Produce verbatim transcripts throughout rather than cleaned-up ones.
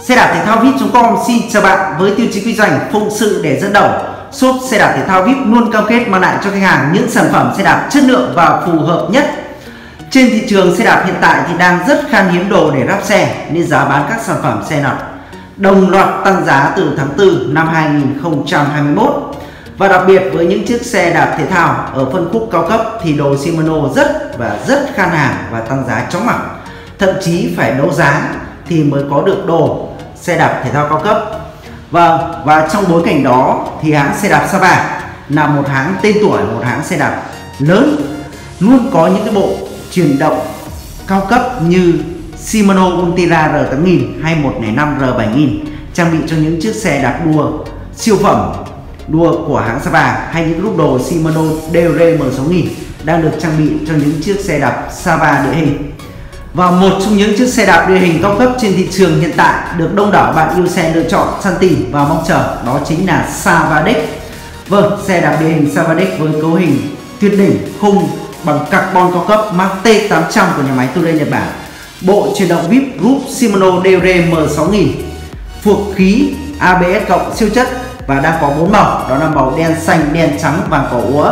Xe đạp thể thao vip chấm com xin chào bạn. Với tiêu chí kinh doanh phụng sự để dẫn đầu, shop xe đạp thể thao vip luôn cam kết mang lại cho khách hàng những sản phẩm xe đạp chất lượng và phù hợp nhất. Trên thị trường xe đạp hiện tại thì đang rất khan hiếm đồ để ráp xe, nên giá bán các sản phẩm xe đạp đồng loạt tăng giá từ tháng tư năm hai nghìn không trăm hai mươi mốt. Và đặc biệt với những chiếc xe đạp thể thao ở phân khúc cao cấp thì đồ Shimano rất và rất khan hàng và tăng giá chóng mặt. Thậm chí phải đấu giá thì mới có được đồ xe đạp thể thao cao cấp. Và, và trong bối cảnh đó thì hãng xe đạp Sava là một hãng tên tuổi, một hãng xe đạp lớn, luôn có những cái bộ chuyển động cao cấp như Shimano Ultra R tám nghìn hay một không năm R bảy nghìn, trang bị cho những chiếc xe đạp đua siêu phẩm đua của hãng Sava, hay những lúc đồ Shimano D R M sáu nghìn đang được trang bị cho những chiếc xe đạp Sava địa hình. Và một trong những chiếc xe đạp địa hình cao cấp trên thị trường hiện tại được đông đảo bạn yêu xe lựa chọn, săn tìm và mong chờ, đó chính là Savadec. Vâng, xe đạp địa hình Savadec với cấu hình tuyệt đỉnh, khung bằng carbon cao cấp Mark T tám trăm của nhà máy Toray Nhật Bản, bộ chuyển động vip group Shimano D R M sáu nghìn, phuộc khí A B S cộng siêu chất và đang có bốn màu, đó là màu đen, xanh, đen, trắng, vàng cỏ úa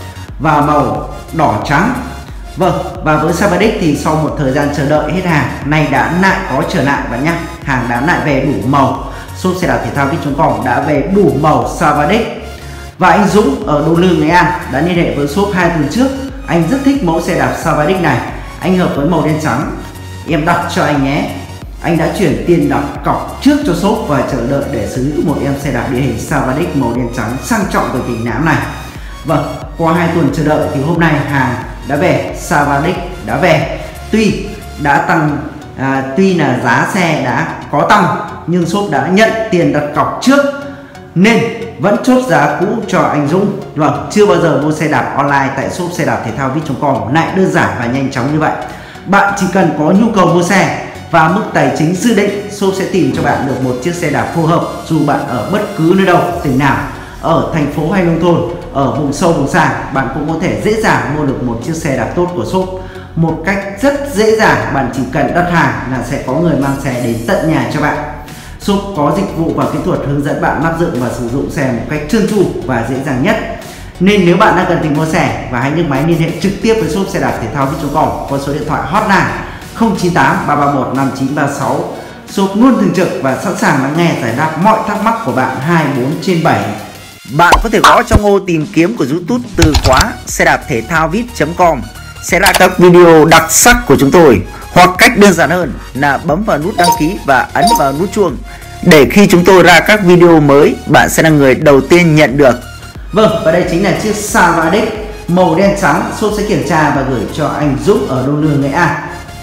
và màu đỏ trắng. Vâng, và với Savadec thì sau một thời gian chờ đợi hết hàng, nay đã lại có trở lại bạn nhé. Hàng đã lại về đủ màu. Shop xe đạp thể thao vip chấm com đã về đủ màu Savadec. Và anh Dũng ở Đô Lương, Nghệ An đã liên hệ với shop hai tuần trước. Anh rất thích mẫu xe đạp Savadec này. Anh hợp với màu đen trắng. Em đặt cho anh nhé. Anh đã chuyển tiền đặt cọc trước cho shop và chờ đợi để sở hữu một em xe đạp địa hình Savadec màu đen trắng sang trọng về tình nám này. Vâng, qua hai tuần chờ đợi thì hôm nay hàng đã về, Savadec đã về. Tuy đã tăng, à, tuy là giá xe đã có tăng nhưng shop đã nhận tiền đặt cọc trước nên vẫn chốt giá cũ cho anh Dũng. Vâng, chưa bao giờ mua xe đạp online tại shop xe đạp thể thao vip chấm com lại đơn giản và nhanh chóng như vậy. Bạn chỉ cần có nhu cầu mua xe và mức tài chính dự định, shop sẽ tìm cho bạn được một chiếc xe đạp phù hợp dù bạn ở bất cứ nơi đâu, tỉnh nào, ở thành phố hay nông thôn, ở vùng sâu vùng xa, bạn cũng có thể dễ dàng mua được một chiếc xe đạp tốt của shop một cách rất dễ dàng. Bạn chỉ cần đặt hàng là sẽ có người mang xe đến tận nhà cho bạn. Shop có dịch vụ và kỹ thuật hướng dẫn bạn lắp dựng và sử dụng xe một cách trơn tru và dễ dàng nhất. Nên nếu bạn đang cần tìm mua xe và hãy nhấc máy liên hệ trực tiếp với shop xe đạp thể thao vip chấm com qua số điện thoại hotline không chín tám ba ba một năm chín ba sáu. Shop luôn thường trực và sẵn sàng lắng nghe giải đáp mọi thắc mắc của bạn hai mươi bốn trên bảy. Bạn có thể gõ trong ô tìm kiếm của YouTube từ khóa xe đạp thể thao vip chấm com sẽ ra các video đặc sắc của chúng tôi, hoặc cách đơn giản hơn là bấm vào nút đăng ký và ấn vào nút chuông để khi chúng tôi ra các video mới, bạn sẽ là người đầu tiên nhận được. Vâng, và đây chính là chiếc Savadec màu đen trắng. Shop sẽ kiểm tra và gửi cho anh Dũng ở Đô Lương, Nghệ An.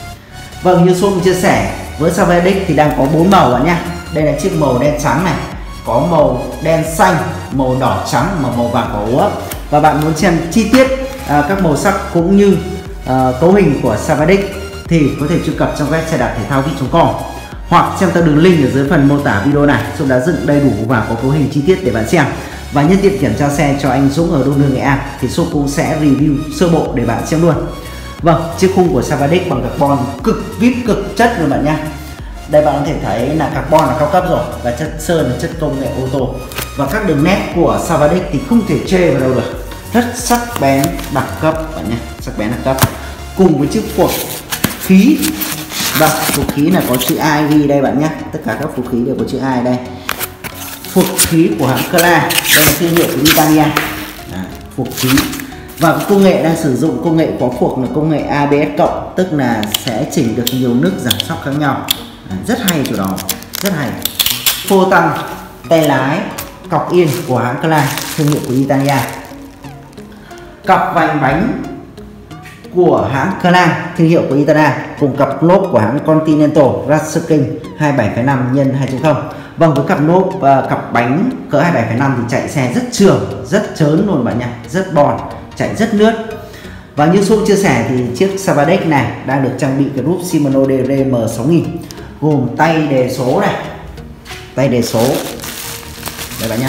Vâng, như shop chia sẻ, với Savadec thì đang có bốn màu bạn nhé. Đây là chiếc màu đen trắng này, có màu đen xanh, màu đỏ trắng và màu vàng cỏ úa. Và bạn muốn xem chi tiết à, các màu sắc cũng như à, cấu hình của Savadec thì có thể truy cập trong web xe đạp thể thao vip chấm com hoặc xem theo đường link ở dưới phần mô tả video này. Shop đã dựng đầy đủ và có cấu hình chi tiết để bạn xem. Và nhân tiện kiểm tra xe cho anh Dũng ở Đô Lương, Nghệ An thì shop cũng sẽ review sơ bộ để bạn xem luôn. Vâng, chiếc khung của Savadec bằng carbon cực vip, cực chất luôn bạn nhé. Đây bạn có thể thấy là carbon là cao cấp rồi, và chất sơn là chất công nghệ ô tô. Và các đường nét của Savadec thì không thể chê vào đâu được, rất sắc bén đẳng cấp bạn nhé, sắc bén đẳng cấp. Cùng với chiếc phuộc khí, vâng, phuộc khí là có chữ I ghi đây bạn nhé, tất cả các phuộc khí đều có chữ I đây. Phuộc khí của hãng Kala, đây là thương hiệu của Italia. Phuộc khí và công nghệ đang sử dụng công nghệ có phuộc là công nghệ A B S cộng, tức là sẽ chỉnh được nhiều nước giảm sóc khác nhau. À, rất hay chỗ đó, rất hay. Phô tăng tay lái cọc yên của hãng Kala, thương hiệu của Italia. Cặp vành bánh của hãng Kala, thương hiệu của Italia, cùng cặp lốp của hãng Continental Racer King hai mươi bảy phẩy năm nhân hai chấm không. Vâng, với cặp lốp và cặp bánh cỡ hai mươi bảy phẩy năm thì chạy xe rất trường, rất trớn luôn bạn nhé, rất bon, chạy rất lướt. Và như shop chia sẻ thì chiếc Savadec này đang được trang bị cái group Shimano D R M sáu nghìn, gồm tay đề số này, tay đề số đây bạn nhé,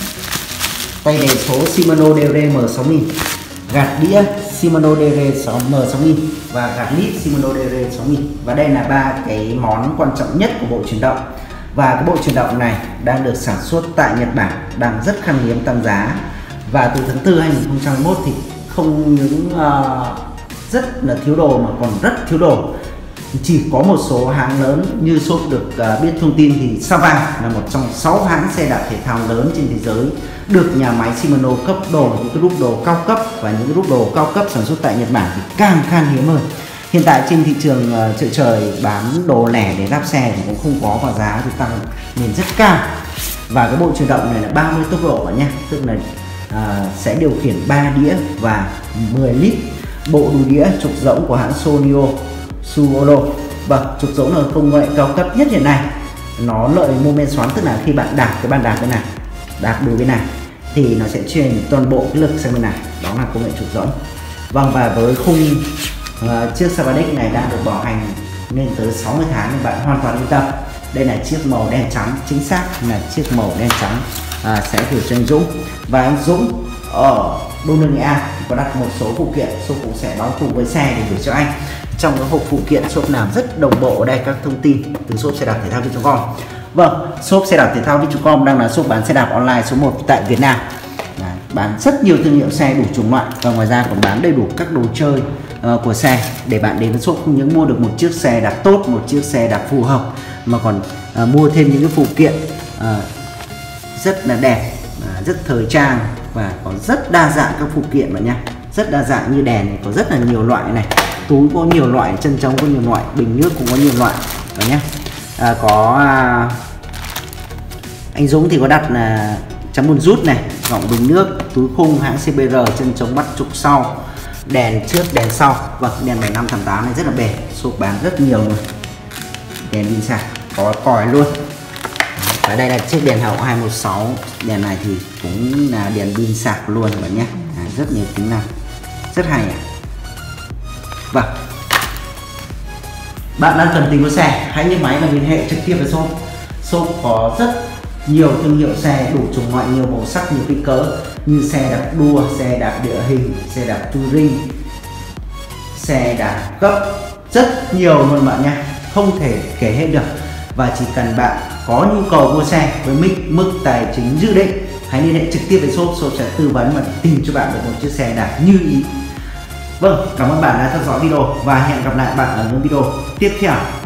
tay đề số Shimano D R M sáu nghìn, gạt đĩa Shimano D R M sáu nghìn và gạt lít Shimano D R sáu nghìn. Và đây là ba cái món quan trọng nhất của bộ chuyển động. Và cái bộ chuyển động này đang được sản xuất tại Nhật Bản, đang rất khan hiếm tăng giá. Và từ tháng tư hai nghìn không trăm hai mươi mốt thì không những uh, rất là thiếu đồ mà còn rất thiếu đồ. Chỉ có một số hãng lớn như shop được uh, biết thông tin thì Sava là một trong sáu hãng xe đạp thể thao lớn trên thế giới được nhà máy Shimano cấp đồ những cái rúp đồ cao cấp, và những cái rúp đồ cao cấp sản xuất tại Nhật Bản thì càng khan hiếm hơn. Hiện tại trên thị trường uh, chợ trời bán đồ lẻ để lắp xe thì cũng không có, và giá thì tăng lên rất cao. Và cái bộ chuyển động này là ba mươi tốc độ bạn nhé, tức là uh, sẽ điều khiển ba đĩa và mười lít. Bộ đùi đĩa trục rỗng của hãng Sonio Suolo. Vâng, trục rỗng là công nghệ cao cấp nhất hiện nay. Nó lợi mô men xoắn, tức là khi bạn đạp cái bàn đạp bên này, đạp đùi bên này thì nó sẽ truyền toàn bộ cái lực sang bên này, đó là công nghệ trục rỗng. Vâng, và với khung uh, chiếc Savadex này đã được bảo hành lên tới sáu mươi tháng nên bạn hoàn toàn yên tâm. Đây là chiếc màu đen trắng, chính xác là chiếc màu đen trắng à, sẽ gửi cho anh Dũng. Và anh Dũng ở Đông Lương Nghệ An có đặt một số phụ kiện, shop cũng sẽ đóng cùng với xe để gửi cho anh. Trong cái hộp phụ kiện shop làm rất đồng bộ ở đây các thông tin từ shop xe đạp thể thao vip chấm com. Vâng, shop xe đạp thể thao vip chấm com đang là shop bán xe đạp online số một tại Việt Nam. Đấy, bán rất nhiều thương hiệu xe đủ chủng loại, và ngoài ra còn bán đầy đủ các đồ chơi uh, của xe để bạn đến với shop không những mua được một chiếc xe đạp tốt, một chiếc xe đạp phù hợp, mà còn uh, mua thêm những cái phụ kiện uh, rất là đẹp, uh, rất thời trang, và còn rất đa dạng các phụ kiện bạn nha. Rất đa dạng, như đèn này có rất là nhiều loại này, túi có nhiều loại, chân trống có nhiều loại, bình nước cũng có nhiều loại bạn nhé. À, có à, anh Dũng thì có đặt là chấm bùn rút này, gọng bình nước, túi khung hãng xê bê rờ, chân trống bắt trục sau, đèn trước đèn sau. Vâng, đèn bảy năm tám tám này rất là bền, shop bán rất nhiều rồi. Đèn pin sạc có còi luôn. Và đây là chiếc đèn hậu hai một sáu, đèn này thì cũng là đèn pin sạc luôn bạn nhé. À, rất nhiều tính năng, rất hay ạ. Vâng, bạn đang cần tìm mua xe, hãy nhấc máy và liên hệ trực tiếp với shop. Shop có rất nhiều thương hiệu xe đủ chủng loại, nhiều màu sắc, nhiều kích cỡ, như xe đạp đua, xe đạp địa hình, xe đạp touring, xe đạp cấp, rất nhiều luôn bạn nha, không thể kể hết được. Và chỉ cần bạn có nhu cầu mua xe với mức mức tài chính dự định, hãy liên hệ trực tiếp với shop. Shop sẽ tư vấn và tìm cho bạn được một chiếc xe đạp như ý. Vâng, cảm ơn bạn đã theo dõi video và hẹn gặp lại bạn ở những video tiếp theo.